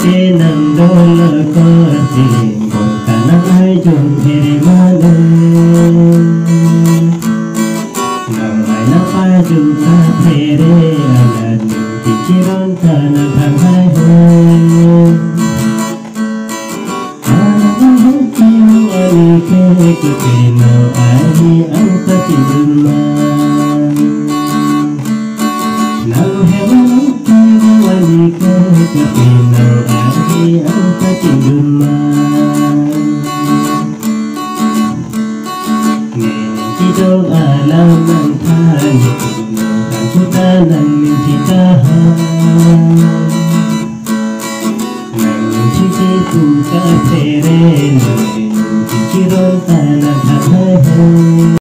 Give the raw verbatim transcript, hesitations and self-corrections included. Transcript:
nandol korti botana ay jung hirimane namay na pajung ka pere anan pikiron tanang hangay anang hukiyong alike kupino ay ang patidulman nang hewan hukiyong alike kupino ay ang patidulman ngayon tidong alam ng panik ang kuta ng minchitahan Tuka tere, pikiron tanang hangay